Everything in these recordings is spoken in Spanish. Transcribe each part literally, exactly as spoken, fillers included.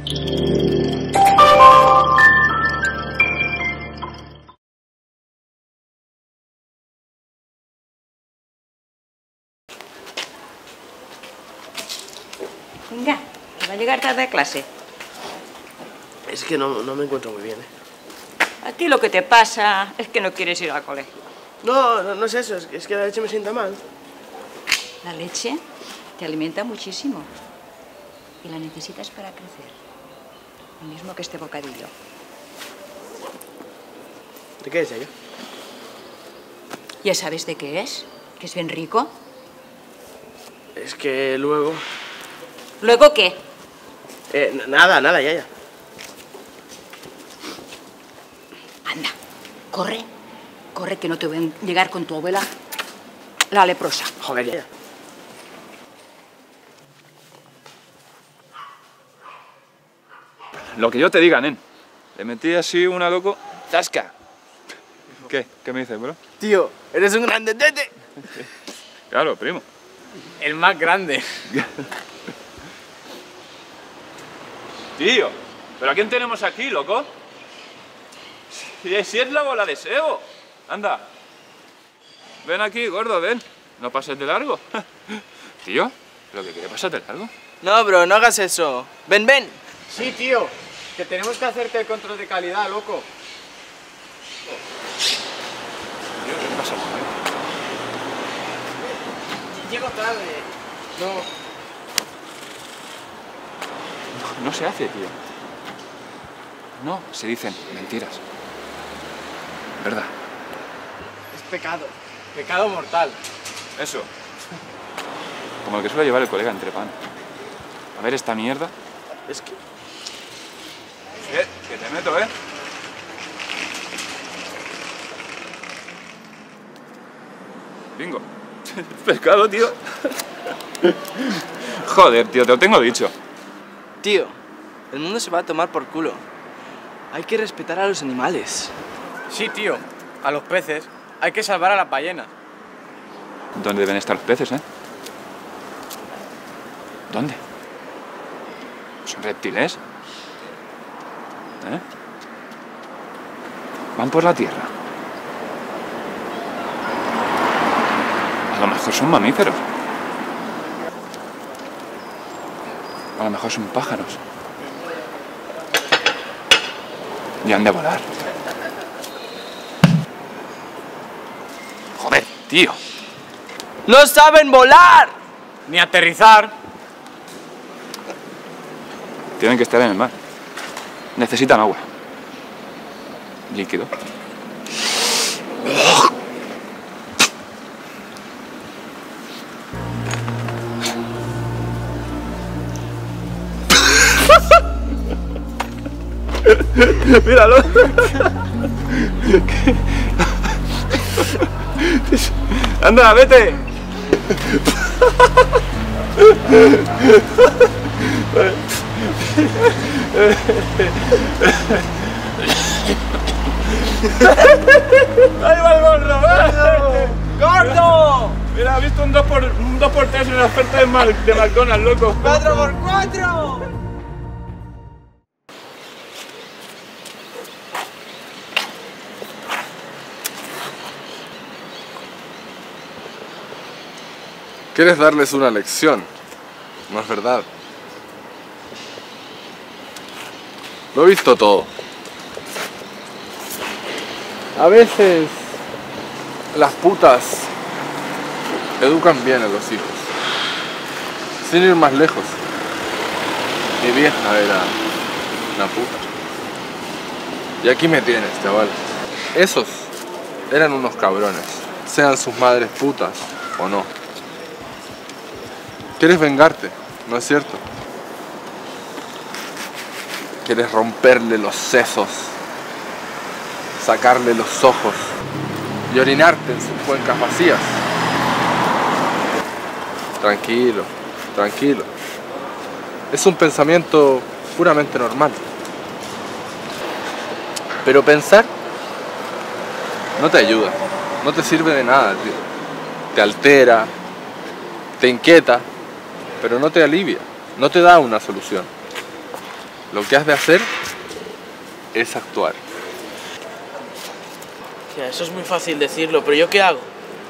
Venga, que va a llegar tarde a clase. Es que no, no me encuentro muy bien, ¿eh? A ti lo que te pasa es que no quieres ir al colegio. No, no, no es eso, es que, es que la leche me sienta mal. La leche te alimenta muchísimo y la necesitas para crecer. Lo mismo que este bocadillo. ¿De qué es ella? ¿Ya sabes de qué es? ¿Que es bien rico? Es que luego... ¿Luego qué? Eh, nada, nada, ya, ya. Anda, corre. Corre, que no te voy a llegar con tu abuela la leprosa. Joder, ya, ya. Lo que yo te diga, nen. Le metí así una loco... ¡Zasca! ¿Qué? ¿Qué me dices, bro? Tío, eres un grandetete. Claro, primo. El más grande. Tío, ¿pero a quién tenemos aquí, loco? Si, si es la bola de Seo. Anda. Ven aquí, gordo, ven. No pases de largo. Tío, ¿pero qué quiere pasar de largo? No, bro, no hagas eso. Ven, ven. Sí, tío, que tenemos que hacerte el control de calidad, loco. Tío, ¿qué pasa? Llego tarde. No. No, no se hace, tío. No, se dicen mentiras. ¿Verdad? Es pecado. Pecado mortal. Eso. Como el que suele llevar el colega entre pan. A ver esta mierda. Es que... Eh, que te meto, ¿eh? Bingo. Pescado, tío. Joder, tío, te lo tengo dicho. Tío, el mundo se va a tomar por culo. Hay que respetar a los animales. Sí, tío, a los peces. Hay que salvar a las ballenas. ¿Dónde deben estar los peces, eh? ¿Dónde? ¿Son reptiles? ¿Eh? Van por la tierra. A lo mejor son mamíferos. A lo mejor son pájaros. Y han de volar. Joder, tío. ¡No saben volar! Ni aterrizar. Tienen que estar en el mar. Necesitan agua. Líquido. Míralo. Anda, vete. Ahí va el gordo. ¡Gordo! Mira, ha visto un dos por tres en la oferta de, Mal, de McDonald's, loco. ¡Cuatro por cuatro! ¿Quieres darles una lección? No es verdad. Lo he visto todo. A veces las putas educan bien a los hijos. Sin ir más lejos. Mi vieja era una puta. Y aquí me tienes, chaval. Esos eran unos cabrones. Sean sus madres putas o no. Quieres vengarte, ¿no es cierto? Quieres romperle los sesos, sacarle los ojos y orinarte en sus cuencas vacías. Tranquilo, tranquilo. Es un pensamiento puramente normal. Pero pensar no te ayuda, no te sirve de nada, tío. Te altera, te inquieta, pero no te alivia, no te da una solución. Lo que has de hacer es actuar. Tía, eso es muy fácil decirlo, pero ¿yo qué hago?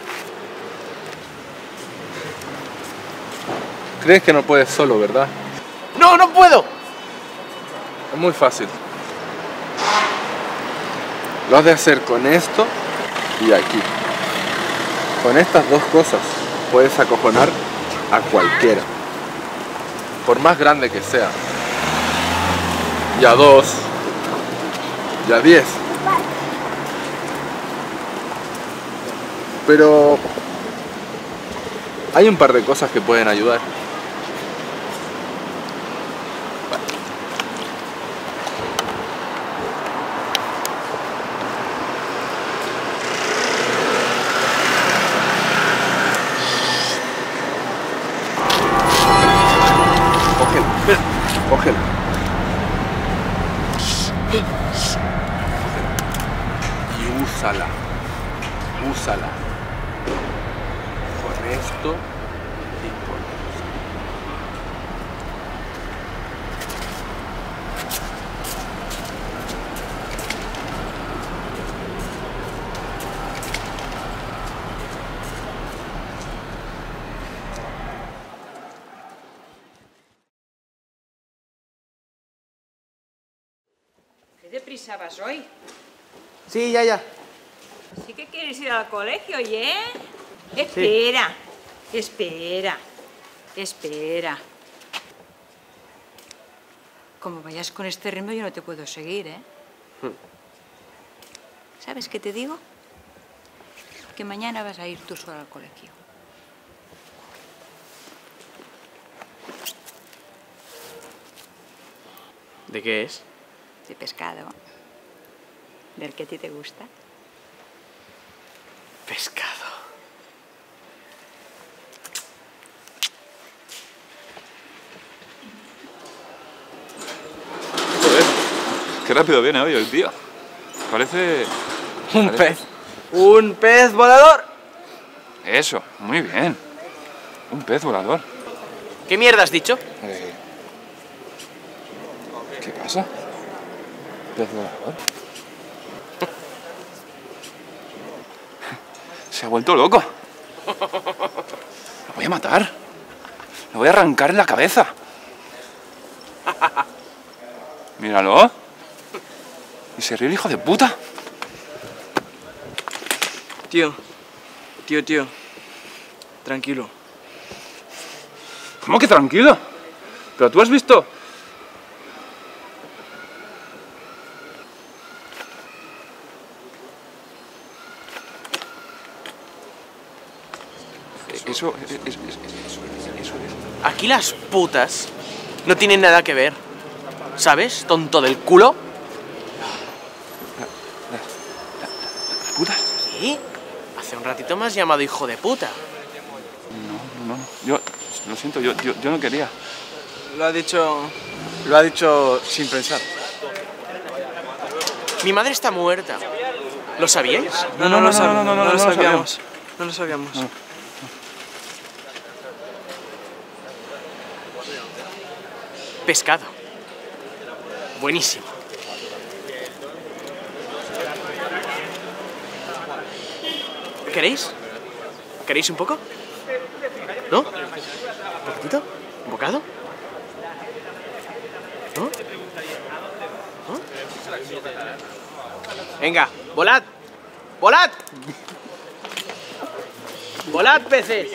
Crees que no puedes solo, ¿verdad? ¡No, no puedo! Es muy fácil. Lo has de hacer con esto y aquí. Con estas dos cosas puedes acojonar a cualquiera. Por más grande que sea. Y a dos. Y a diez. Pero hay un par de cosas que pueden ayudar. Cógela. Y úsala. Úsala. Con esto y con esto. ¿Qué deprisa vas hoy? Sí, ya, ya. ¿Sí que quieres ir al colegio, oye? Espera, sí. espera, espera. Como vayas con este ritmo, yo no te puedo seguir, ¿eh? Hmm. ¿Sabes qué te digo? Que mañana vas a ir tú sola al colegio. ¿De qué es? De pescado. ¿Del que a ti te gusta? Pescado. Joder, qué rápido viene hoy el tío. Parece... Un parece... pez. ¡Un pez volador! Eso, muy bien. Un pez volador. ¿Qué mierda has dicho? Eh... ¿Qué pasa? ¿Pez volador? Se ha vuelto loco. Lo voy a matar. Lo voy a arrancar en la cabeza. Míralo. Y se ríe el hijo de puta. Tío, tío, tío. Tranquilo. ¿Cómo que tranquilo? ¿Pero tú has visto? Eso, eso, eso, eso, eso. Aquí las putas no tienen nada que ver. ¿Sabes? Tonto del culo. ¿Las putas? ¿Sí? Hace un ratito me has llamado hijo de puta. No, no, no. Yo, lo siento, yo, yo, yo no quería. Lo ha dicho... Lo ha dicho sin pensar. Mi madre está muerta. ¿Lo sabíais? No, no, no, no, no, no, no, no lo sabíamos. No lo sabíamos. No. Pescado. Buenísimo. ¿Queréis? ¿Queréis un poco? ¿No? ¿Un poquitito? ¿Un bocado? ¿No? ¿No? Venga, volad. ¡Volad! ¡Volad, peces!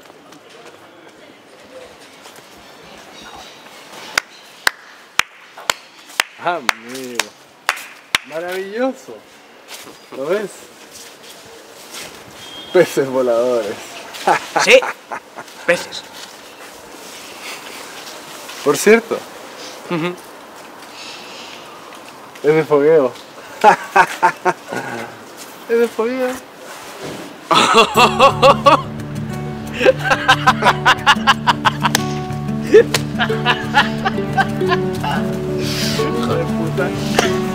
Amigo. Maravilloso. ¿Lo ves? Peces voladores. Sí, peces. Por cierto, Uh-huh. es de fogueo. Es de fogueo. Hijo de puta.